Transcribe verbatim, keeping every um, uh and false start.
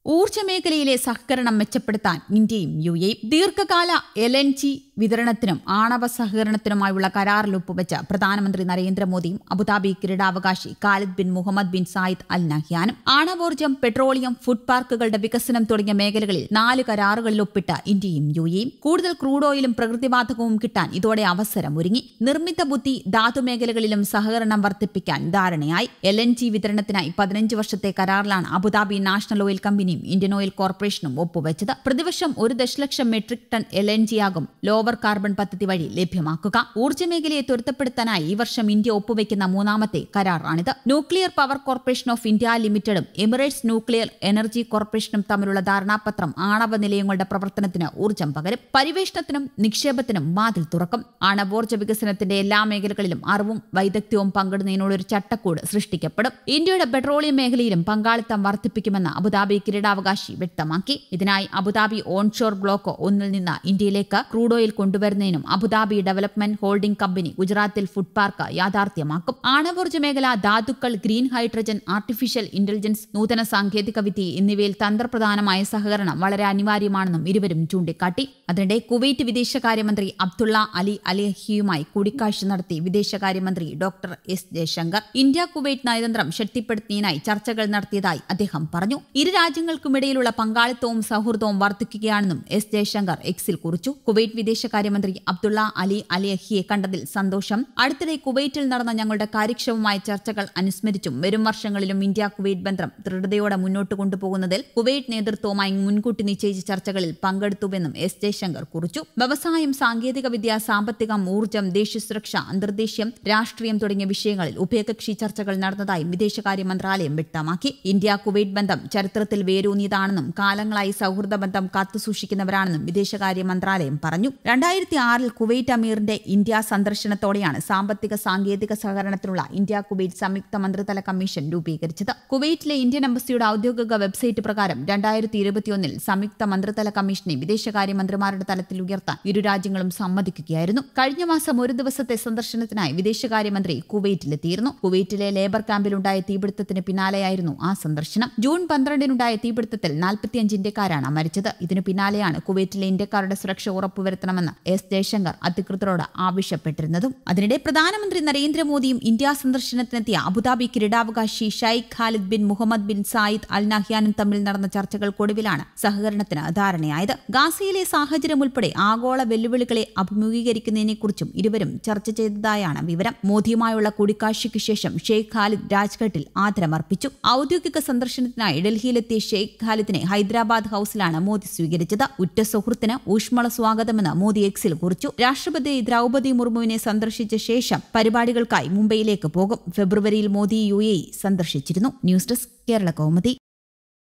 ഊർജ്ജമേഖലയിലെ സഹകരണം മെച്ചപ്പെടുത്താൻ ഇന്ത്യയും യു എയും ദീർഘകാല എൽ എൻ ജി വിതരണത്തിനും ആണവ സഹകരണത്തിനുമായുള്ള കരാറിൽ ഒപ്പുവെച്ച് പ്രധാനമന്ത്രി നരേന്ദ്രമോദിയും അബുദാബി കിരീടാവകാശി Khalid bin Mohamed bin Zayed Al നഹ്യാനും ആണവോർജ്ജം, പെട്രോളിയം, ഫുഡ് പാർക്കുകളുടെ വികസനം തുടങ്ങിയ മേഖലകളിൽ നാല് കരാറുകളിൽ ഒപ്പിട്ട ഇന്ത്യയും യു എയും കൂടുതൽ ക്രൂഡ് ഓയിലും പ്രകൃതിവാതകവും കിട്ടാൻ ഇതോടെ അവസരമൊരുങ്ങി. നിർമ്മിത ബുദ്ധി, ധാതുമേഖലകളിലും സഹകരണം വർദ്ധിപ്പിക്കാൻ ധാരണയായി. എൽ എൻ ജി വിതരണത്തിനായി പതിനഞ്ച് വർഷത്തെ കരാറിലാണ് അബുദാബി നാഷണൽ ഓയിൽ കമ്പനിയും ഇന്ത്യൻ ഓയിൽ കോർപ്പറേഷനും ഒപ്പുവെച്ചത്. പ്രതിവർഷം ഒരു ദശലക്ഷം metric ton L N G ആകും ലോവർ കാർബൺ പദ്ധതി വഴി ലഭ്യമാക്കുക. ഊർജ്ജമേഖലയെ ത്വരിതപ്പെടുത്താനായി ഈ വർഷം ഇന്ത്യ ഒപ്പുവെക്കുന്ന മൂന്നാമത്തെ കരാറാണിത്. Nuclear power corporation of India ലിമിറ്റഡും എമിറേറ്റ്സ് ന്യൂക്ലിയർ എനർജി കോർപ്പറേഷനും തമ്മിലുള്ള ധാരണാപത്രം ആണവ നിലയങ്ങളുടെ പ്രവർത്തനത്തിന് ഊർജ്ജം പകരും, പരിവേഷണത്തിനും നിക്ഷേപത്തിനും വാതിൽ തുറക്കും. ആണവോർജ്ജ വികസനത്തിന്റെ എല്ലാ മേഖലകളിലും അറിവും വൈദഗ്ധ്യവും പങ്കിടുന്നതിനുള്ള ഒരു ചട്ടക്കൂട് സൃഷ്ടിക്കപ്പെടും. ഇന്ത്യയുടെ പെട്രോളിയം മേഖലയിലും പങ്കാളിത്തം വർദ്ധിപ്പിക്കുമെന്ന് അബുദാബി കിരീടാവകാശി വ്യക്തമാക്കി. ഇതിനായി അബുദാബി ഓൺഷോർ ബ്ലോക്ക് ഒന്നിൽ നിന്ന് ഇന്ത്യയിലേക്ക് ക്രൂഡ് ഓയിൽ കൊണ്ടുവരുന്നതിനും അബുദാബി ഡെവലപ്മെന്റ് ഹോൾഡിംഗ് കമ്പനി ഗുജറാത്തിൽ ഫുഡ് പാർക്ക് യാഥാർത്ഥ്യമാക്കും. ആണവോർജ്ജ മേഖല, ധാതുക്കൾ, ഗ്രീൻ ഹൈഡ്രജൻ, ആർട്ടിഫിഷ്യൽ ഇന്റലിജൻസ്, നൂതന സാങ്കേതിക വിദ്യ എന്നിവയിൽ തന്ത്രപ്രധാനമായ സഹകരണം വളരെ അനിവാര്യമാണെന്നും ഇരുവരും ചൂണ്ടിക്കാട്ടി. അതിനിടെ കുവൈറ്റ് വിദേശകാര്യമന്ത്രി അബ്ദുള്ള അലി അലഹിയുമായി കൂടിക്കാഴ്ച നടത്തി വിദേശകാര്യമന്ത്രി doctor S Jaishankar India Kuwait നയതന്ത്രം ശക്തിപ്പെടുത്തുന്നതിനായി ചർച്ചകൾ നടത്തിയതായി അദ്ദേഹം പറഞ്ഞു. ഇരു രാജ്യങ്ങൾക്കുമിടയിലുള്ള പങ്കാളിത്തവും സൗഹൃദവും വർദ്ധിക്കുകയാണെന്നും എസ് ജയശങ്കർ എക്സിൽ കുറിച്ചു. കുവൈറ്റ് വിദേശകാര്യമന്ത്രി അബ്ദുള്ള അലി അലഹിയെ കണ്ടതിൽ സന്തോഷം. അടുത്തിടെ കുവൈറ്റിൽ നടന്ന ഞങ്ങളുടെ കാര്യക്ഷമമായ ചർച്ചകൾ അനുസ്മരിച്ചും വരും വർഷങ്ങളിലും ഇന്ത്യ കുവൈറ്റ് ബന്ധം ദൃഢതയോടെ മുന്നോട്ട് കൊണ്ടുപോകുന്നതിൽ കുവൈറ്റ് നേതൃത്വവുമായി മുൻകൂട്ടി നിശ്ചയിച്ച ചർച്ചകളിൽ പങ്കെടുത്തുവെന്നും എസ് ജയശങ്കർ കുറിച്ചു. വ്യവസായം, സാങ്കേതികവിദ്യ, സാമ്പത്തികം, ഊർജ്ജം, ദേശീയസുരക്ഷ, അന്തർദേശീയം, രാഷ്ട്രീയം തുടങ്ങിയ വിഷയങ്ങളിൽ ഉഭയകക്ഷി ചർച്ചകൾ നടന്നതായും വിദേശകാര്യ മന്ത്രാലയം വ്യക്തമാക്കി. ഇന്ത്യ കുവൈറ്റ് ബന്ധം ചരിത്രത്തിൽ വേരൂന്നിയതാണെന്നും കാലങ്ങളായി സൗഹൃദ ബന്ധം കാത്തുസൂക്ഷിക്കുന്നവരാണെന്നും വിദേശകാര്യ മന്ത്രാലയം പറഞ്ഞു. രണ്ടായിരത്തി ആറിൽ കുവൈറ്റ് അമീറിന്റെ ഇന്ത്യ സന്ദർശനത്തോടെയാണ് സാമ്പത്തിക സാങ്കേതിക സഹകരണത്തിനുള്ള ഇന്ത്യ കുവൈറ്റ് സംയുക്ത മന്ത്രിതല കമ്മീഷൻ രൂപീകരിച്ചത്. കുവൈറ്റിലെ ഇന്ത്യൻ എംബസിയുടെ ഔദ്യോഗിക വെബ്സൈറ്റ് പ്രകാരം രണ്ടായിരത്തി ഇരുപത്തിയൊന്നിൽ സംയുക്ത മന്ത്രിതല കമ്മീഷനെ വിദേശകാര്യമന്ത്രിമാരുടെ തലത്തിൽ ഉയർത്താൻ ഇരു രാജ്യങ്ങളും സമ്മതിക്കുകയായിരുന്നു. കഴിഞ്ഞ മാസം ഒരു ദിവസത്തെ സന്ദർശനത്തിനായി വിദേശകാര്യമന്ത്രി കുവൈറ്റിലെത്തിയിരുന്നു. കുവൈറ്റിലെ ലേബർ ക്യാമ്പിലുണ്ടായ തീപിടുത്തത്തിന് പിന്നാലെയായിരുന്നു ആ സന്ദർശനം. ജൂൺ പന്ത്രണ്ടിനുണ്ടായ തീപിടുത്തത്തിൽ നാൽപ്പത്തിയഞ്ച് ഇന്ത്യക്കാരാണ് മരിച്ചത്. ഇതിനു പിന്നാലെയാണ് കുവൈറ്റിലെ ഇന്ത്യക്കാരുടെ സുരക്ഷ ഉറപ്പുവരുത്തണമെന്ന് എസ് ജയശങ്കർ അധികൃതരോട് ആവശ്യപ്പെട്ടിരുന്നതും. അതിനിടെ പ്രധാനമന്ത്രി നരേന്ദ്രമോദിയും ഇന്ത്യ സന്ദർശനത്തിനെത്തിയ അബുദാബി കിരീടാവകാശി Sheikh Khalid bin Mohamed bin Zayed Al നഹ്യാനും തമ്മിൽ നടന്ന ചർച്ചകൾക്കൊടുവിലാണ് സഹകരണത്തിന് ധാരണയായത്. ഗാസയിലെ സാഹചര്യം ഉൾപ്പെടെ ആഗോള വെല്ലുവിളികളെ അഭിമുഖീകരിക്കുന്നതിനെക്കുറിച്ചും ഇരുവരും ചർച്ച ചെയ്തതായാണ് വിവരം. മോദിയുമായുള്ള കൂടിക്കാഴ്ചയ്ക്ക് ശേഷം ഷെയ്ഖ് ഖാലിദ് രാജ്ഘട്ടിൽ ആദരമർപ്പിച്ചു. ഔദ്യോഗിക സന്ദർശനത്തിനായി ഡൽഹിയിലെത്തിയ ഷെയ്ഖ് ഖാലിദിനെ ഹൈദരാബാദ് ഹൌസിലാണ് മോദി സ്വീകരിച്ചത്. ഉറ്റ സുഹൃത്തിന് ഊഷ്മള സ്വാഗതമെന്ന് മോദി എക്സിൽ കുറിച്ചു. രാഷ്ട്രപതി ദ്രൗപദി മുർമുവിനെ സന്ദർശിച്ച ശേഷം പരിപാടികൾക്കായി മുംബൈയിലേക്ക് പോകും. ഫെബ്രുവരിയിൽ മോദി യു എ ഇ സന്ദർശിച്ചിരുന്നു. News desk Kerala Kaumudi.